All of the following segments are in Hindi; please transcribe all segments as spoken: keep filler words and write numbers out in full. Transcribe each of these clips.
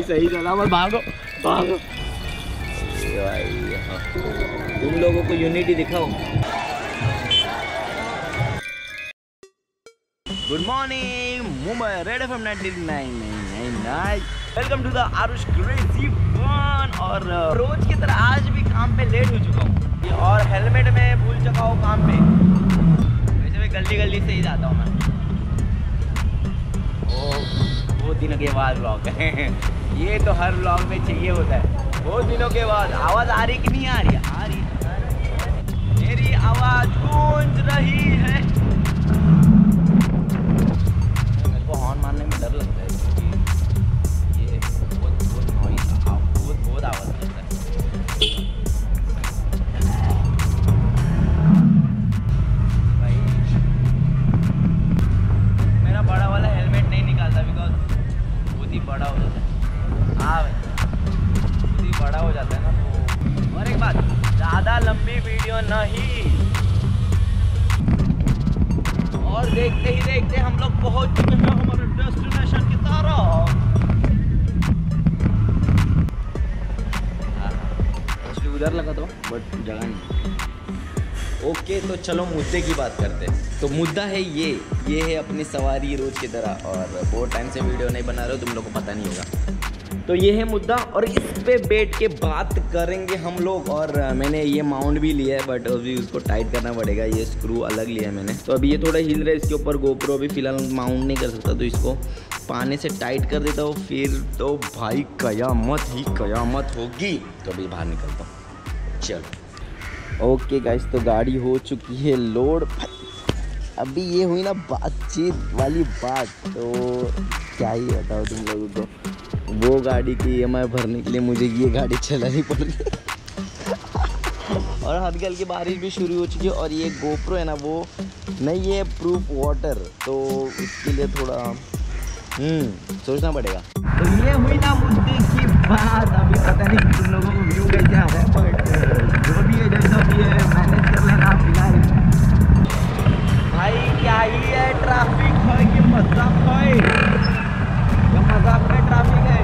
सही चला मत भागो भागो भाई। तुम लोगों को यूनिटी दिखाओ। Good morning Mumbai, Red F M ninety nine nine. Welcome to the Aarush crazy fun. और रोज की तरह आज भी काम पे लेट हो चुका हूँ और हेलमेट में भूल चुका हूँ काम पे। वैसे मैं गली गली से ही जाता हूँ मैं। ओ बहुत दिनों के बाद व्लॉग है ये तो हर व्लॉग में चाहिए होता है। बहुत दिनों के बाद आवाज़ आ रही कि नहीं आ रही? आ रही है। मेरी आवाज़ गूंज रही है। मेरे को हॉर्न मारने में डर लगता है क्योंकि ये बहुत बहुत नॉइज़ बहुत बहुत आवाज़ करता है। भाई मेरा बड़ा वाला हेलमेट नहीं निकालता बिकॉज बहुत ही बड़ा हो जाता है। हाँ भाई बहुत ही बड़ा हो जाता है ना। तो और एक बात, ज़्यादा लंबी वीडियो नहीं। और देखते ही देखते हम लोग पहुंच चुके हैं हमारे डेस्टिनेशन की तरफ। एक्चुअली उधर लगा तो बट जगह नहीं। ओके तो चलो मुद्दे की बात करते हैं। तो मुद्दा है ये ये है अपनी सवारी रोज की तरह। और बहुत टाइम से वीडियो नहीं बना रहे हो, तुम लोग को पता नहीं होगा। तो ये है मुद्दा और इस पे बैठ के बात करेंगे हम लोग। और मैंने ये माउंट भी लिया है बट अभी उसको टाइट करना पड़ेगा। ये स्क्रू अलग लिया है मैंने। तो अभी ये थोड़ा हिल रहा है इसके ऊपर गोप्रो। अभी फिलहाल माउंट नहीं कर सकता तो इसको पाने से टाइट कर देता हूँ। फिर तो भाई कयामत ही कयामत होगी। तो अभी बाहर निकलता हूँ। चलो ओके गाइस, तो गाड़ी हो चुकी है लोड। अभी ये हुई ना बातचीत वाली बात, तो क्या ही बताओ तुम लोगों को। वो गाड़ी की ई एम आई भरने के लिए मुझे ये गाड़ी चलानी पड़ रही है। और हल्की हल्की बारिश भी शुरू हो चुकी है। और ये गोप्रो है ना वो नहीं है प्रूफ वाटर, तो उसके लिए थोड़ा हम्म सोचना पड़ेगा। तो ये हुई ना मुद्दे की बात। अभी पता नहीं तुम लोगों को व्यू कैसे आ रहा है बट जो भी है जैसा भी है मैनेज कर लेना फिलहाल। भाई क्या ही है, ट्रैफिक है कि मजाक है? क्या मजाक में ट्रैफिक है?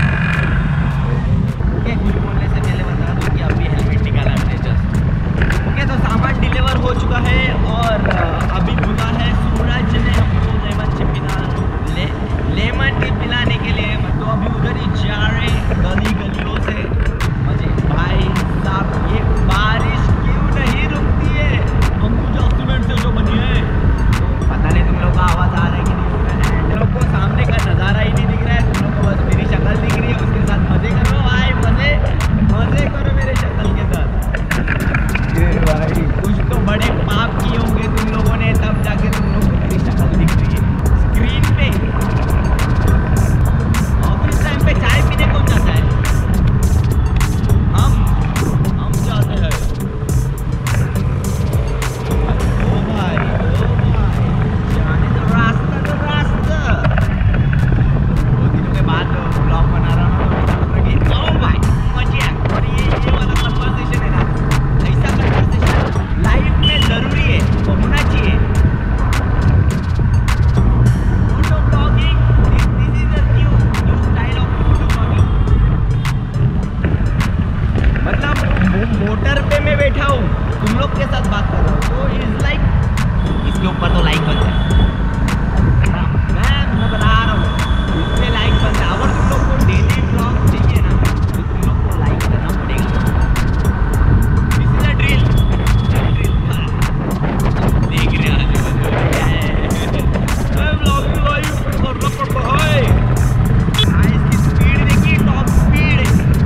ओके बोलने से पहले बता दूँ कि अभी हेलमेट निकाला मैंने जस्ट। ओके तो सामान डिलीवर हो चुका है और अभी बुला है सूरज ने हमको लेमन टी पिला ले लेमन टी पिलाने के लिए। तो अभी उधर ही जा रहे गली गलियों से मजे। भाई साहब ये बारिश क्यों नहीं रुकती है? अंबुजा सीमेंट से जो बनी है। तो पता नहीं तुम लोग का आवाज़ आ रहा है कि नहीं। तुम लोग को सामने का नज़ारा ही नहीं दिख रहा है। तुम लोग को बस मेरी शक्ल दिख रही है। उसके साथ मजे करो भाई, मजे मजे करो मेरे शक्ल के साथ। भाई कुछ तो बड़े पाप किए होंगे तुम लोगों ने तब जाके तुम लोग को मेरी शक्ल दिख रही है स्क्रीन पे। ऑफिस टाइम पे चाय पीने कौन जाता है? हम हम जाते हैं। ओ भाई ओ भाई जाने तो रास्ता तो रास्ता। दो दिनों के बाद ब्लॉग बना रहा हूँ तो ओ भाई मजे। और ये ये वाला कन्वर्सेशन है ना, ऐसा कन्वर्सेशन लाइफ में ज़रूरी है, तो होना चाहिए। Photo blogging this is a new new style of photo blogging. मतलब मोटर पे मैं बैठा हूँ तुम लोग के साथ बात कर रहा हूँ तो इज लाइक इसके ऊपर तो लाइक बनता है। मैं मैं बता रहा हूँ इसमें लाइक बनता है। अगर तुम लोग को डेली ब्लॉग चाहिए ना तो तुम लोग को लाइक करना पड़ेगा। This is a drill drill देख रहे हैं ब्लॉग में भाई करना पड़ता है। इसकी स्पीड देखिए, टॉप स्पीड।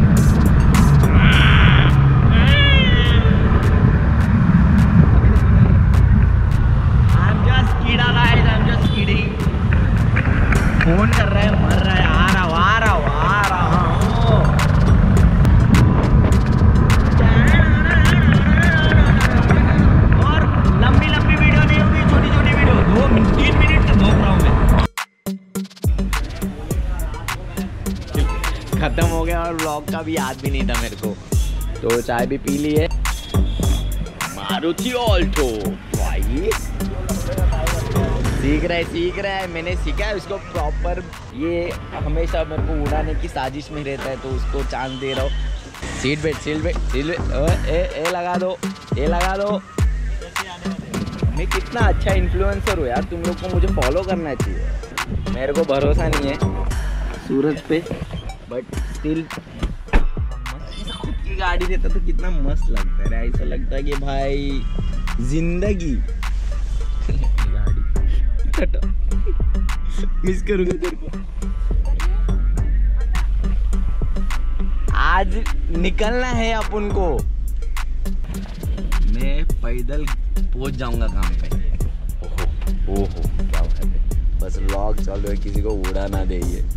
फोन कर रहा है, मर रहा है, आ रहा हूँ आ रहा हूँ आ रहा हूँ। और लंबी लंबी वीडियो नहीं होगी, छोटी छोटी वीडियो। दो तीन मिनट से भोग रहा हूँ मैं। खत्म हो गया और व्लॉग का भी याद भी नहीं था मेरे को। तो चाय भी पी ली है। मारुति ऑल्टो भाई सीख रहा है सीख रहा है मैंने सीखा है उसको प्रॉपर। ये हमेशा मेरे को उड़ाने की साजिश में रहता है तो उसको चांस दे रहा हूँ। Seat belt seat belt seat belt ए ए लगा दो ए लगा दो। मैं कितना अच्छा इन्फ्लुएंसर हूँ यार, तुम लोग को मुझे फॉलो करना चाहिए। मेरे को भरोसा नहीं है सूरज पे बट स्टिल खुद की गाड़ी देता तो कितना मस्त लगता है। ऐसा लगता है कि भाई जिंदगी मिस करूंगा तेरे को। आज निकलना है अपन को। मैं पैदल पहुंच जाऊंगा काम पे। ओहो ओहो क्या बात है, बस व्लॉग चालू है, किसी को उड़ा ना दे ये।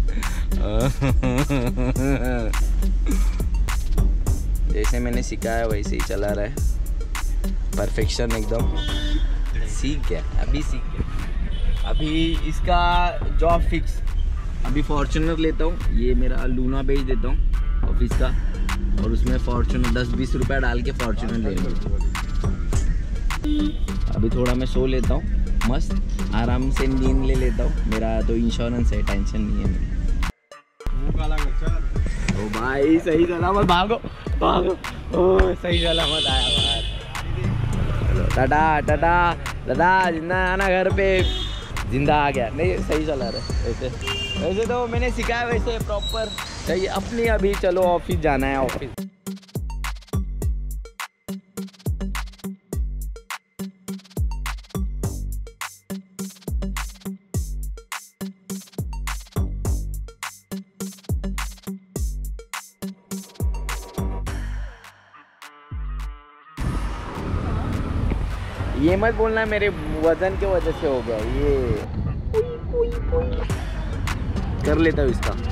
जैसे मैंने सिखाया वैसे ही चला रहा है, परफेक्शन एकदम। सीख गया अभी सीख गया अभी इसका जॉब फिक्स। अभी फॉर्च्यूनर लेता हूँ, ये मेरा लूना बेच देता हूँ ऑफिस का और उसमें फॉर्च्यूनर दस बीस रुपया डाल के फॉर्च्यूनर ले लूँ। अभी थोड़ा मैं सो लेता हूँ, मस्त आराम से नींद ले लेता हूँ। मेरा तो इंश्योरेंस है, टेंशन नहीं है मेरी। ओ भाई सही सलामत भागो भागो। ओ सही सलामत आया बाहर। टाटा टाटा दादा, जिंदा आना घर पे। जिंदा आ गया। नहीं सही चला रहा है वैसे वैसे तो मैंने सिखाया वैसे प्रॉपर सही। अपनी अभी चलो ऑफिस जाना है ऑफिस। ये मत बोलना मेरे वजन के वजह से हो गया ये। कर लेता हूँ इसका।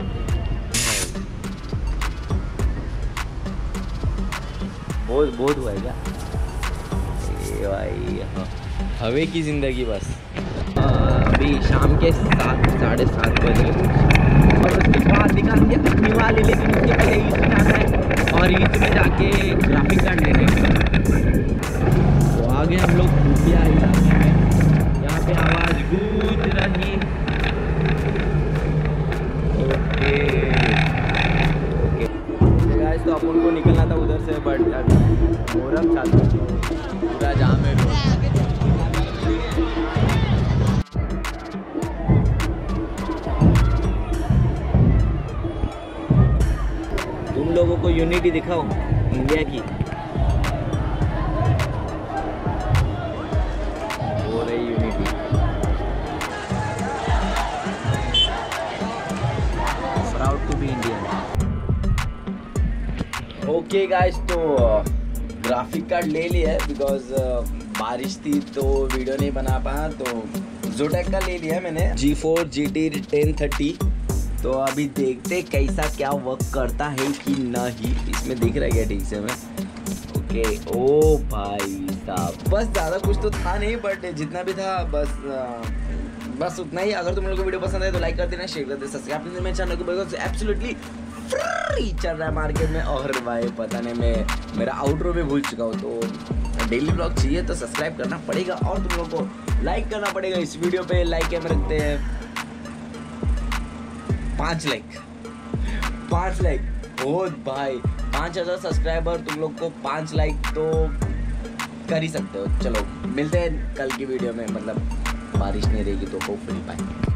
बहुत बहुत हुआ है क्या ये भाई। हाँ हवे की जिंदगी बस। अभी शाम के सात साढ़े सात बजे और उसके बाद निकाल दिया अपनी वाली, लेकिन उसके पहले ईस्ट में जाना है और ईस्ट में जाके ग्राफिक कार्ड लेने। तो आगे हम लोग खुफिया इलाके में, यहाँ पे आवाज़ गूंज रही। ओके ओके गाइस, तो अपन को निकलना था उधर से बट मोहर्रम चालू पूरा जाम है। तुम लोगों को यूनिटी दिखाओ इंडिया की। हो रही unity. Proud to be Indian. Okay guys, तो ग्राफिक कार्ड ले लिया है बिकॉज बारिश थी तो वीडियो नहीं बना पाया, तो जोटेक का ले लिया है मैंने GeForce G T ten thirty. तो अभी देखते कैसा क्या वर्क करता है कि नहीं। इसमें दिख रहा है क्या ठीक से मैं? ओके ओ भाई साहब, बस ज़्यादा कुछ तो था नहीं बट जितना भी था बस आ, बस उतना ही। अगर तुम लोगों को वीडियो पसंद है तो लाइक कर देना, शेयर कर देना, सब्सक्राइब कर देना मेरे चैनल को बिकॉज एब्सोल्युटली फ्री चल रहा है मार्केट में। और भाई पता नहीं मैं मेरा आउटरो भी भूल चुका हूँ, तो डेली ब्लॉग चाहिए तो सब्सक्राइब करना पड़ेगा और तुम लोगों को लाइक करना पड़ेगा इस वीडियो पे। लाइक क्या में रखते हैं पाँच लाइक पाँच लाइक बहुत भाई, पाँच हजार सब्सक्राइबर, तुम लोग को पाँच लाइक तो कर ही सकते हो। चलो मिलते हैं कल की वीडियो में, मतलब बारिश नहीं रहेगी तो होपफुली बाय।